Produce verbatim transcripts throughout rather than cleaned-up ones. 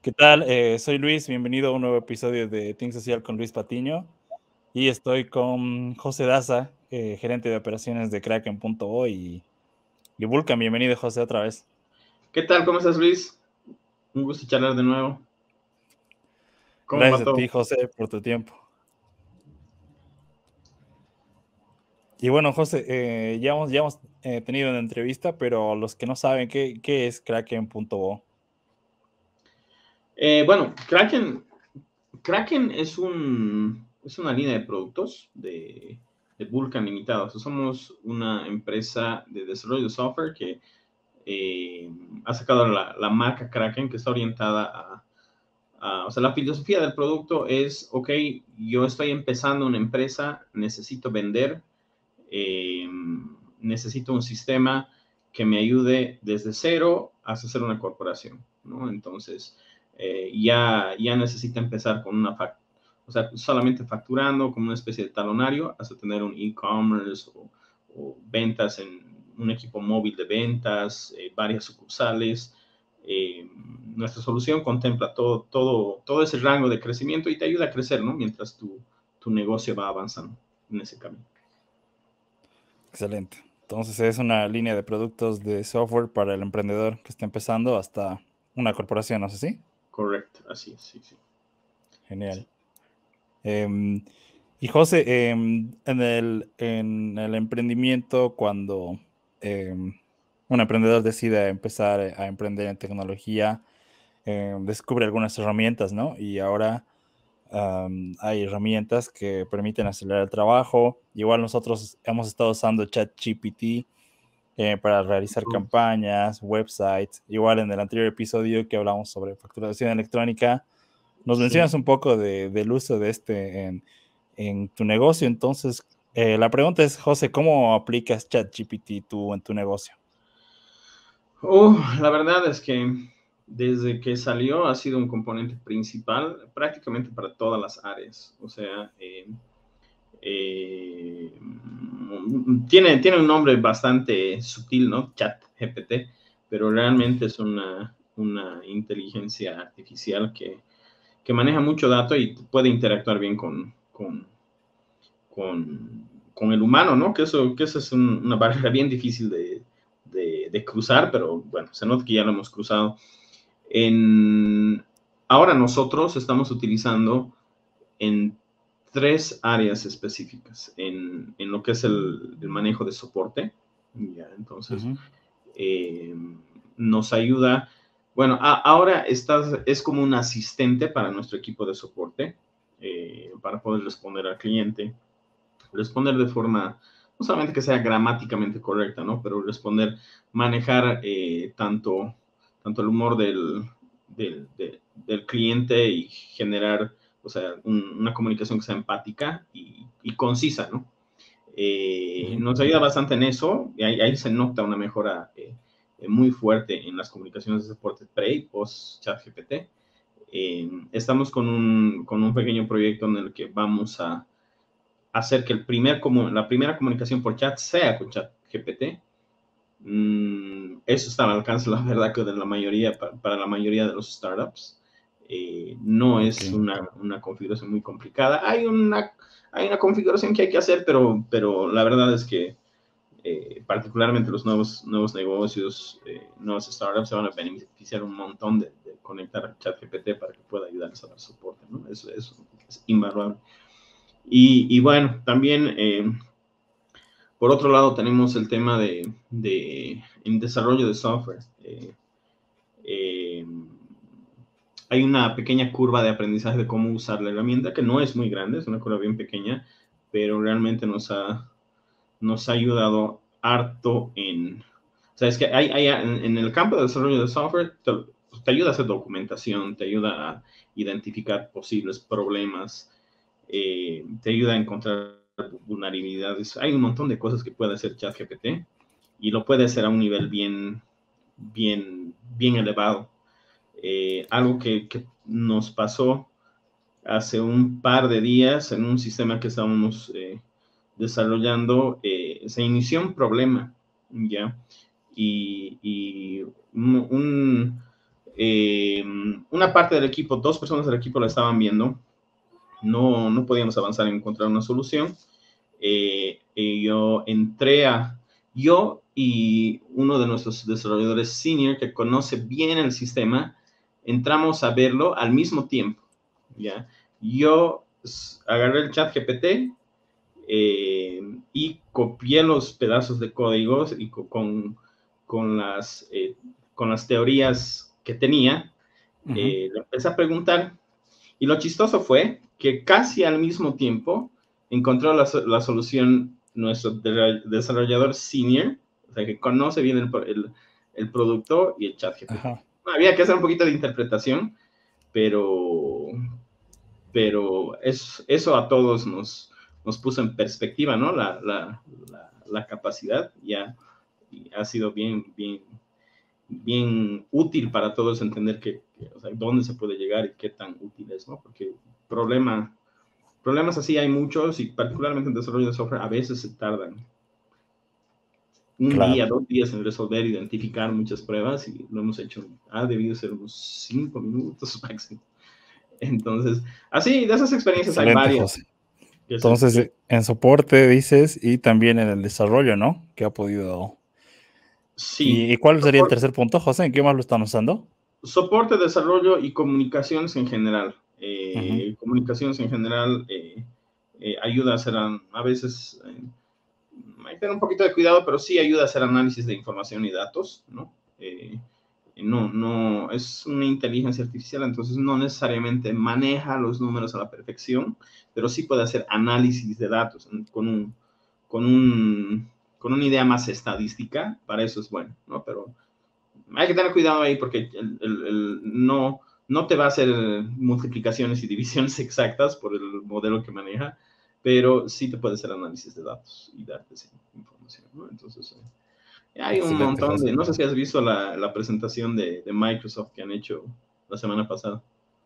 ¿Qué tal? Eh, soy Luis, bienvenido a un nuevo episodio de Think Social con Luis Patiño y estoy con José Daza, eh, gerente de operaciones de Kraken punto o y, y Vulcan. Bienvenido, José, otra vez. ¿Qué tal? ¿Cómo estás, Luis? Un gusto charlar de nuevo. ¿Cómo va Gracias a ti, todo? José, por tu tiempo. Y bueno, José, eh, ya hemos, ya hemos eh, tenido una entrevista, pero los que no saben qué, qué es Kraken punto o. Eh, bueno, Kraken, Kraken es, un, es una línea de productos de, de Vulcan Limitada. O sea, somos una empresa de desarrollo de software que eh, ha sacado la, la marca Kraken, que está orientada a, a, o sea, la filosofía del producto es, ok, yo estoy empezando una empresa, necesito vender, eh, necesito un sistema que me ayude desde cero hasta ser una corporación, ¿no? Entonces, eh, ya, ya necesita empezar con una factura, o sea, solamente facturando como una especie de talonario hasta tener un e-commerce o, o, ventas en un equipo móvil de ventas, eh, varias sucursales. Eh, nuestra solución contempla todo, todo, todo ese rango de crecimiento y te ayuda a crecer, ¿no? Mientras tu, tu negocio va avanzando en ese camino. Excelente. Entonces es una línea de productos de software para el emprendedor que está empezando hasta una corporación, ¿no sé si? Correcto, así es, sí, sí. Genial. Sí. Em, y José, em, en el, en el emprendimiento, cuando em, un emprendedor decide empezar a emprender en tecnología, em, descubre algunas herramientas, ¿no? Y ahora am, hay herramientas que permiten acelerar el trabajo. Igual nosotros hemos estado usando ChatGPT eh, para realizar campañas, websites. Igual en el anterior episodio que hablamos sobre facturación electrónica, nos Sí. mencionas un poco de, del uso de este en, en tu negocio. Entonces, eh, la pregunta es, José, ¿cómo aplicas ChatGPT tú en tu negocio? Uh, la verdad es que desde que salió ha sido un componente principal prácticamente para todas las áreas. O sea, eh, eh, tiene, tiene un nombre bastante sutil, ¿no? ChatGPT, pero realmente es una, una inteligencia artificial que, que maneja mucho dato y puede interactuar bien con, con, con, con el humano, ¿no? Que eso, que eso es un, una barrera bien difícil de, de, de, cruzar, pero bueno, se nota que ya lo hemos cruzado. En, ahora nosotros estamos utilizando en tres áreas específicas, en, en lo que es el, el, manejo de soporte, ya, entonces Ujú. eh, nos ayuda, bueno, a, ahora estás, es como un asistente para nuestro equipo de soporte, eh, para poder responder al cliente, responder de forma, no solamente que sea gramáticamente correcta, ¿no? Pero responder, manejar eh, tanto, tanto el humor del, del, de, del cliente y generar, o sea, un, una comunicación que sea empática y, y concisa, ¿no? Eh, Ujú. nos ayuda bastante en eso, y ahí, ahí se nota una mejora eh, eh, muy fuerte en las comunicaciones de soporte pre y post ChatGPT. Eh, estamos con un, con un pequeño proyecto en el que vamos a hacer que el primer, como, la primera comunicación por chat sea con ChatGPT. Mm, eso está al alcance, la verdad, que de la mayoría, para, para la mayoría de los startups. Eh, no Ok. es una, una, configuración muy complicada. Hay una, hay una configuración que hay que hacer, pero, pero la verdad es que eh, particularmente los nuevos, nuevos negocios, eh, nuevas startups se van a beneficiar un montón de, de conectar a ChatGPT para que pueda ayudarles a dar soporte, ¿no? Eso, eso es invaluable. Y, y bueno, también, eh, por otro lado, tenemos el tema de, de en desarrollo de software. Eh, eh, hay una pequeña curva de aprendizaje de cómo usar la herramienta, que no es muy grande, es una curva bien pequeña, pero realmente nos ha, nos ha ayudado harto en... O sea, es que hay, hay en, en el campo de desarrollo de software, te, te ayuda a hacer documentación, te ayuda a identificar posibles problemas, eh, te ayuda a encontrar vulnerabilidades. Hay un montón de cosas que puede hacer ChatGPT y lo puede hacer a un nivel bien, bien, bien elevado. Eh, algo que, que, nos pasó hace un par de días en un sistema que estábamos eh, desarrollando, eh, se inició un problema, ¿ya? Y, y un, un eh, una parte del equipo, dos personas del equipo la estaban viendo, no, no podíamos avanzar en encontrar una solución. Eh, y yo entré a, yo y uno de nuestros desarrolladores senior que conoce bien el sistema, entramos a verlo al mismo tiempo, ¿ya? Yo agarré el chat G P T eh, y copié los pedazos de códigos y con, con, las, eh, con las teorías que tenía, Ujú. eh, le empecé a preguntar y lo chistoso fue que casi al mismo tiempo encontró la, la solución nuestro desarrollador senior, o sea, que conoce bien el, el, el producto y el chat G P T. Ajá. Había que hacer un poquito de interpretación, pero, pero es, eso a todos nos, nos puso en perspectiva, ¿no? La, la, la, la capacidad ya ha sido bien, bien, bien útil para todos entender que, que, o sea, dónde se puede llegar y qué tan útil es, ¿no? Porque problema, problemas así hay muchos y particularmente en desarrollo de software a veces se tardan un Claro. día, dos días en resolver, identificar muchas pruebas y lo hemos hecho, ha debido ser unos cinco minutos máximo. Entonces, así, de esas experiencias hay Excelente, varias. José. Que se, Entonces, que, eh, en soporte dices y también en el desarrollo, ¿no? Que ha podido. sí, ¿Y, y cuál sería el soporte, tercer punto, José? ¿En qué más lo están usando? soporte, desarrollo y comunicaciones en general. Ujú. Eh, comunicaciones en general eh, eh, ayuda a hacer, a, a veces, eh, hay que tener un poquito de cuidado, pero sí ayuda a hacer análisis de información y datos, ¿no? Eh, no, no, es una inteligencia artificial, entonces no necesariamente maneja los números a la perfección, pero sí puede hacer análisis de datos con, un, con, un, con una idea más estadística, para eso es bueno, ¿no? Pero hay que tener cuidado ahí porque el, el, el, no, no te va a hacer multiplicaciones y divisiones exactas por el modelo que maneja, pero sí te puede hacer análisis de datos y darte esa información, ¿no? Entonces, eh, hay un Excelente, montón de, José. no sé si has visto la, la presentación de, de, Microsoft que han hecho la semana pasada.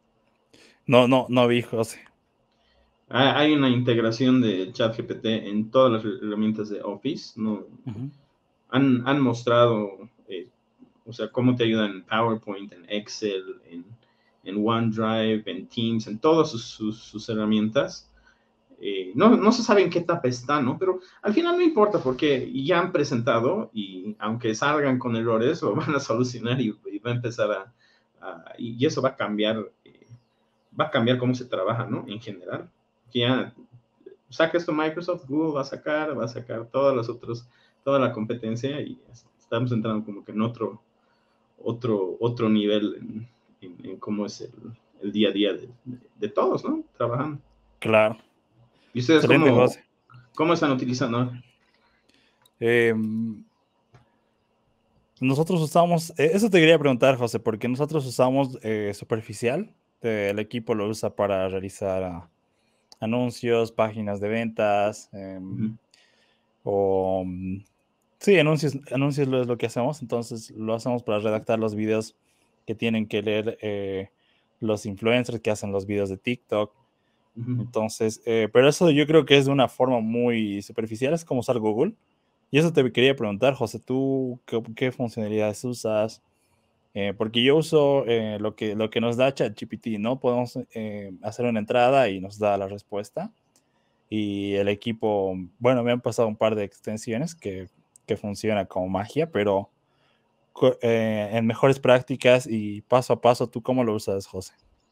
No, no, no vi, José. Hay una integración de ChatGPT en todas las herramientas de Office, ¿no? Ujú. Han, han mostrado, eh, o sea, cómo te ayudan en PowerPoint, en Excel, en, en OneDrive, en Teams, en todas sus, sus, sus herramientas. Eh, no, no se sabe en qué etapa está, ¿no? Pero al final no importa porque ya han presentado y aunque salgan con errores, lo van a solucionar y, y va a empezar a, a, y eso va a cambiar, eh, va a cambiar cómo se trabaja, ¿no? En general. Ya saca esto Microsoft, Google va a sacar, va a sacar todas las otras, toda la competencia y estamos entrando como que en otro, otro, otro nivel en, en, en cómo es el, el, día a día de, de, de todos, ¿no? Trabajando. Claro. ¿Y ustedes Excelente, cómo, José. cómo están utilizando? Eh, nosotros usamos, eh, eso te quería preguntar, José, porque nosotros usamos eh, Superficial. Eh, el equipo lo usa para realizar ah, anuncios, páginas de ventas, eh, Uh-huh. o mm, sí, anuncios, anuncios lo es lo que hacemos. Entonces lo hacemos para redactar los videos que tienen que leer eh, los influencers que hacen los videos de TikTok. Uh-huh. Entonces, eh, pero eso yo creo que es de una forma muy superficial, es como usar Google. Y eso te quería preguntar, José, ¿tú qué, qué funcionalidades usas? Eh, porque yo uso eh, lo, que, lo que nos da ChatGPT, ¿no? Podemos eh, hacer una entrada y nos da la respuesta. Y el equipo, bueno, me han pasado un par de extensiones que, que funciona como magia, pero eh, en mejores prácticas y paso a paso, ¿tú cómo lo usas, José?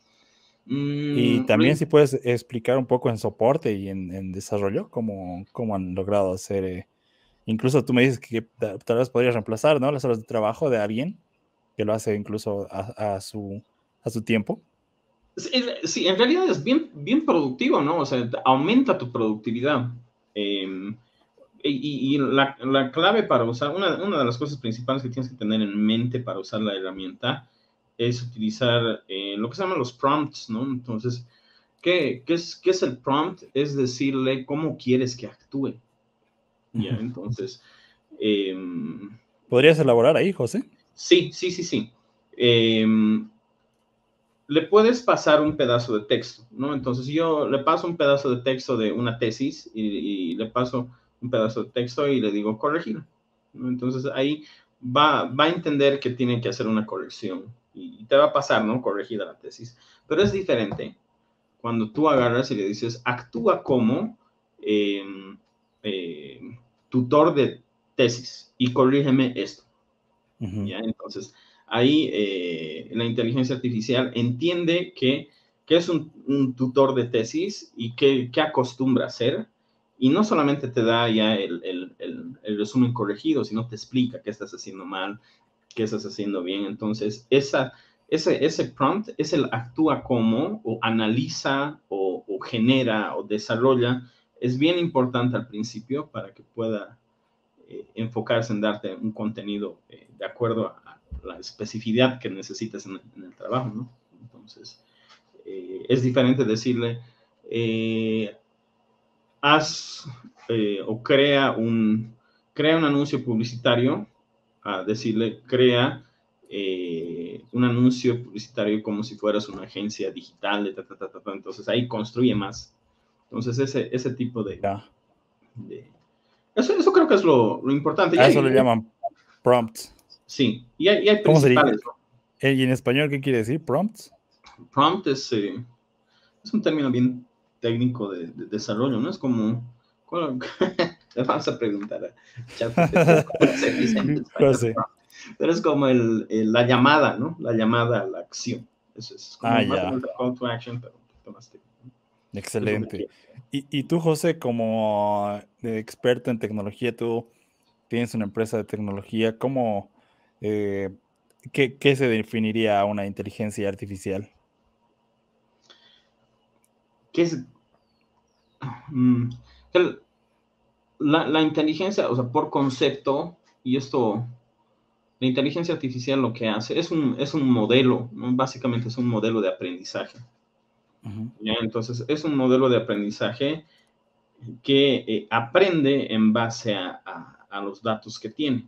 Y Mm, también si puedes explicar un poco en soporte y en, en desarrollo, cómo, cómo han logrado hacer, eh, incluso tú me dices que tal, tal vez podrías reemplazar, ¿no? Las horas de trabajo de alguien que lo hace incluso a, a, su, a su tiempo. sí, sí, en realidad es bien, bien productivo, ¿no? O sea, aumenta tu productividad. Eh, y, y la, la, clave para usar, una, una, de las cosas principales que tienes que tener en mente para usar la herramienta es utilizar eh, lo que se llaman los prompts, ¿no? Entonces, ¿qué, qué, es, ¿qué es el prompt? Es decirle cómo quieres que actúe. ¿Ya? Uh-huh. Entonces, eh, ¿Podrías elaborar ahí, José? sí, sí, sí, sí. Eh, le puedes pasar un pedazo de texto, ¿no? Entonces yo le paso un pedazo de texto de una tesis y, y le paso un pedazo de texto y le digo corregir, ¿no? Entonces ahí va, va a entender que tiene que hacer una corrección y te va a pasar, ¿no? Corregida la tesis. Pero es diferente cuando tú agarras y le dices, actúa como eh, eh, tutor de tesis y corrígeme esto. Uh-huh. ¿Ya? Entonces, ahí eh, la inteligencia artificial entiende que, que es un, un tutor de tesis y que, que acostumbra a hacer, y no solamente te da ya el, el, el, el resumen corregido, sino te explica qué estás haciendo mal, qué estás haciendo bien. Entonces, esa, ese, ese prompt es el actúa como, o analiza, o, o genera, o desarrolla. Es bien importante al principio para que pueda eh, enfocarse en darte un contenido eh, de acuerdo a la especificidad que necesitas en el, en el trabajo, ¿no? Entonces, eh, es diferente decirle, eh, haz eh, o crea un, crea un anuncio publicitario, a decirle, crea eh, un anuncio publicitario como si fueras una agencia digital, de ta, ta, ta, ta, entonces ahí construye más. Entonces ese, ese tipo de... Yeah. de eso, eso creo que es lo, lo importante. A eso le llaman prompts. Sí, y hay, y hay principales, ¿no? ¿Y en español qué quiere decir prompts? Prompt es, eh, es un término bien técnico de, de desarrollo, ¿no? Es como... ¿cuál, le vamos a preguntar a ChatGPT cómo se dice en español. Pero es como el, el, la llamada, ¿no? La llamada a la acción. Eso es como ah, más ya. o menos call to action, pero un poquito más técnico. Excelente. Y, y tú, José, como experto en tecnología, tú tienes una empresa de tecnología, ¿cómo, eh, qué, qué se definiría una inteligencia artificial? ¿Qué es? Mm, el, la, la inteligencia, o sea, por concepto, y esto, la inteligencia artificial lo que hace es un, es un modelo, ¿no? Básicamente es un modelo de aprendizaje. Uh-huh. ¿Ya? Entonces, es un modelo de aprendizaje que eh, aprende en base a, a, a los datos que tiene.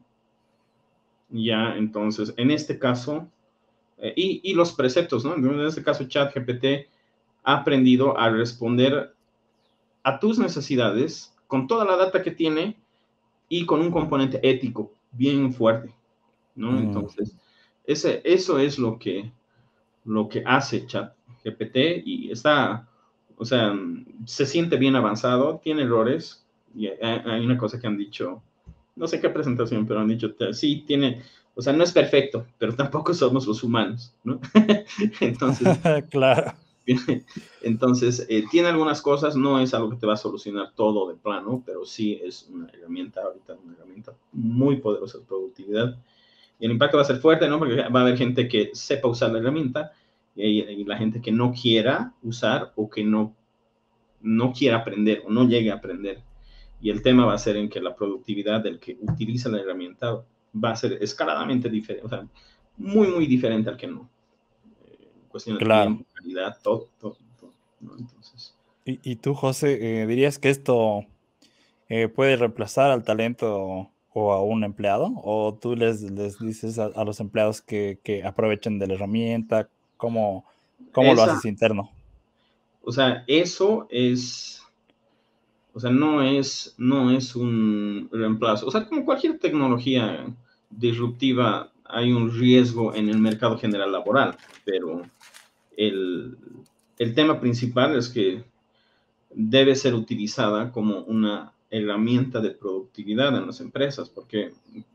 Ya, entonces, en este caso, eh, y, y los preceptos, ¿no? En este caso, ChatGPT ha aprendido a responder a tus necesidades con toda la data que tiene y con un componente ético bien fuerte, ¿no? Mm. Entonces, ese, eso es lo que, lo que hace ChatGPT y está, o sea, se siente bien avanzado, tiene errores, y hay una cosa que han dicho, no sé qué presentación, pero han dicho, sí, tiene, o sea, no es perfecto, pero tampoco somos los humanos, ¿no? Entonces, claro. Entonces, eh, tiene algunas cosas, no es algo que te va a solucionar todo de plano, pero sí es una herramienta, ahorita una herramienta muy poderosa de productividad. Y el impacto va a ser fuerte, ¿no? Porque va a haber gente que sepa usar la herramienta y, y la gente que no quiera usar o que no, no quiera aprender o no llegue a aprender. Y el tema va a ser en que la productividad del que utiliza la herramienta va a ser escaladamente diferente, o sea, muy, muy diferente al que no. Eh, cuestión de claro. tiempo, calidad, todo, todo. ¿no? Entonces, ¿Y, y tú, José, eh, dirías que esto eh, puede reemplazar al talento o a un empleado? ¿O tú les, les dices a, a los empleados que, que aprovechen de la herramienta? ¿Cómo, cómo esa, lo haces interno? O sea, eso es, o sea, no es, no es un reemplazo. O sea, como cualquier tecnología disruptiva, hay un riesgo en el mercado general laboral, pero el, el tema principal es que debe ser utilizada como una herramienta de productividad en las empresas, porque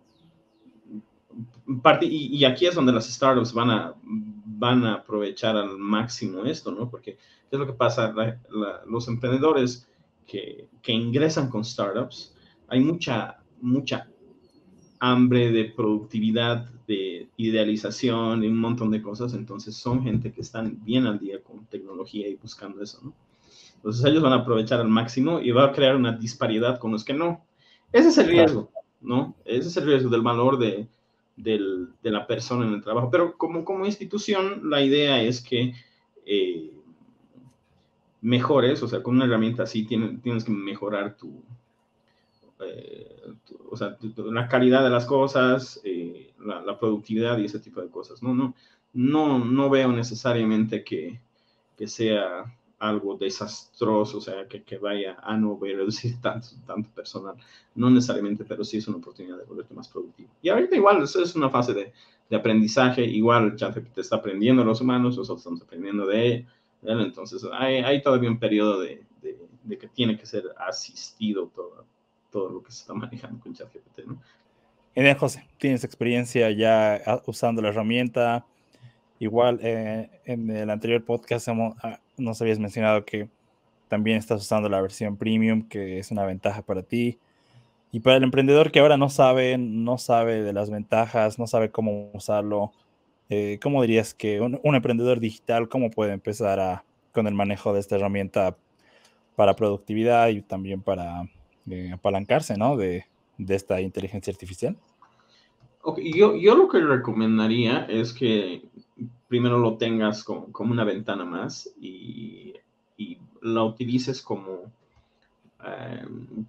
parte, y, y aquí es donde las startups van a, van a aprovechar al máximo esto, ¿no? Porque ¿qué es lo que pasa? La, la, los emprendedores que, que ingresan con startups, hay mucha, mucha hambre de productividad, de idealización y un montón de cosas, entonces son gente que están bien al día con tecnología y buscando eso, ¿no? Entonces ellos van a aprovechar al máximo y va a crear una disparidad con los que no. Ese es el riesgo, ¿no? Ese es el riesgo del valor de, del, de la persona en el trabajo. Pero como, como institución, la idea es que eh, mejores, o sea, con una herramienta así tienes, tienes que mejorar tu, eh, tu o sea, tu, tu, la calidad de las cosas, eh, la, la productividad y ese tipo de cosas. No, no, no, no veo necesariamente que, que sea algo desastroso, o sea, que, que vaya a no voy a reducir tanto, tanto personal, no necesariamente, pero sí es una oportunidad de volverte más productivo. Y ahorita igual, eso es una fase de, de aprendizaje, igual ChatGPT está aprendiendo los humanos, nosotros estamos aprendiendo de él, entonces hay, hay todavía un periodo de, de, de que tiene que ser asistido todo, todo lo que se está manejando con ChatGPT, ¿no? Genial, José, tienes experiencia ya usando la herramienta. Igual eh, en el anterior podcast hemos, ah, nos habías mencionado que también estás usando la versión premium, que es una ventaja para ti. Y para el emprendedor que ahora no sabe, no sabe de las ventajas, no sabe cómo usarlo, eh, ¿cómo dirías que un, un emprendedor digital, cómo puede empezar a, con el manejo de esta herramienta para productividad y también para eh, apalancarse, ¿no? de, de esta inteligencia artificial? Okay, yo, yo lo que recomendaría es que primero lo tengas como, como una ventana más y, y la utilices como, eh,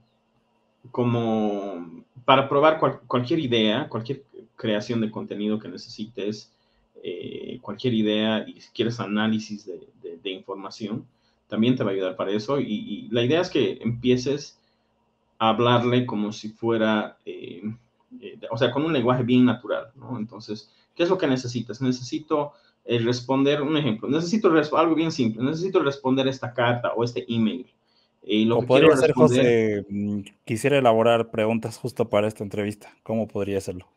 como para probar cual, cualquier idea, cualquier creación de contenido que necesites, eh, cualquier idea y si quieres análisis de, de, de información, también te va a ayudar para eso. Y, y la idea es que empieces a hablarle como si fuera... Eh, Eh, o sea, con un lenguaje bien natural, ¿no? Entonces, ¿qué es lo que necesitas? Necesito eh, responder, un ejemplo, necesito algo bien simple, necesito responder esta carta o este email. Y lo O que quiero podría ser, responder, José, mm, quisiera elaborar preguntas justo para esta entrevista. ¿Cómo podría hacerlo?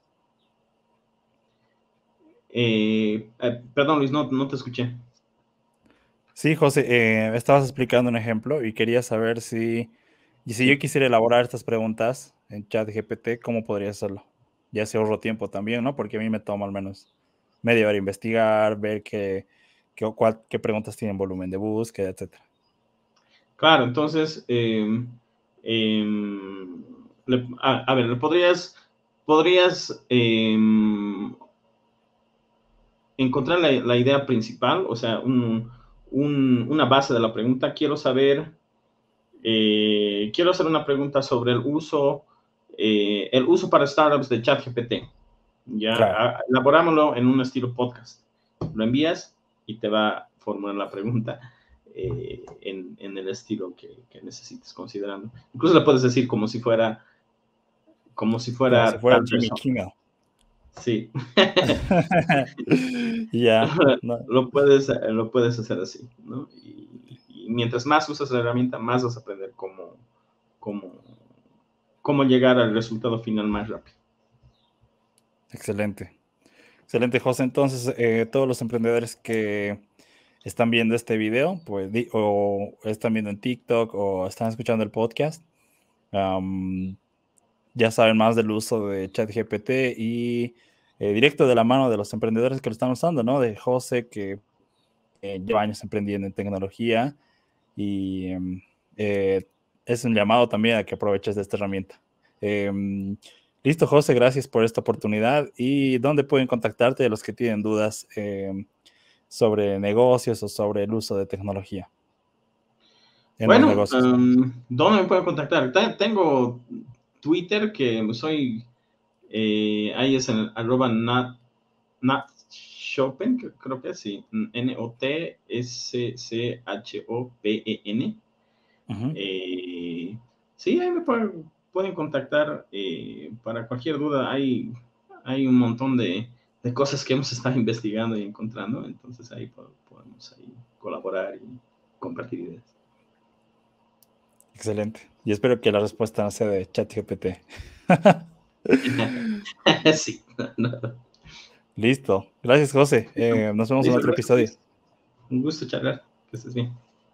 eh, eh, perdón Luis, no, no te escuché. Sí, José, eh, estabas explicando un ejemplo y quería saber si, y si yo Sí, quisiera elaborar estas preguntas en ChatGPT, ¿cómo podría hacerlo? Ya se ahorro tiempo también, ¿no? Porque a mí me toma al menos media hora investigar, ver qué, qué, cuál- qué preguntas tienen volumen de búsqueda, etcétera. claro, entonces, eh, eh, le, a, a, ver, le podrías, podrías eh, encontrar la, la, idea principal, o sea, un, un, una base de la pregunta. Quiero saber... Eh, quiero hacer una pregunta sobre el uso, eh, el uso para startups de ChatGPT. Ya, Claro, a, elaborámoslo en un estilo podcast. Lo envías y te va a formular la pregunta eh, en, en, el estilo que, que, necesites considerando. Incluso le puedes decir como si fuera, como si como si fuera fuera tal Jimmy persona. Kimmel. Sí. Ya, no. lo, puedes, lo puedes hacer así, ¿no? Y, y mientras más usas la herramienta, más vas a aprender cómo, cómo, cómo llegar al resultado final más rápido. Excelente. Excelente, José. Entonces, eh, todos los emprendedores que están viendo este video, pues, di- o están viendo en TikTok o están escuchando el podcast, um, ya saben más del uso de ChatGPT y eh, directo de la mano de los emprendedores que lo están usando, ¿no? De José, que eh, lleva años emprendiendo en tecnología y um, eh, es un llamado también a que aproveches de esta herramienta. Um, listo, José, gracias por esta oportunidad. ¿Y dónde pueden contactarte los que tienen dudas um, sobre negocios o sobre el uso de tecnología en los Bueno, negocios? um, ¿dónde me pueden contactar? Tengo Twitter que soy, eh, ahí es en arroba nat, natshopen, creo que sí, N O T S C H O P E N. Uh-huh. Eh, sí, ahí me pueden, pueden contactar eh, para cualquier duda. Hay, hay un montón de, de, cosas que hemos estado investigando y encontrando, entonces ahí podemos ahí colaborar y compartir ideas. Excelente. Y espero que la respuesta no sea de ChatGPT. Sí. No, no. Listo. Gracias, José. Eh, nos vemos en Listo, otro episodio. un gusto charlar. Que estés bien.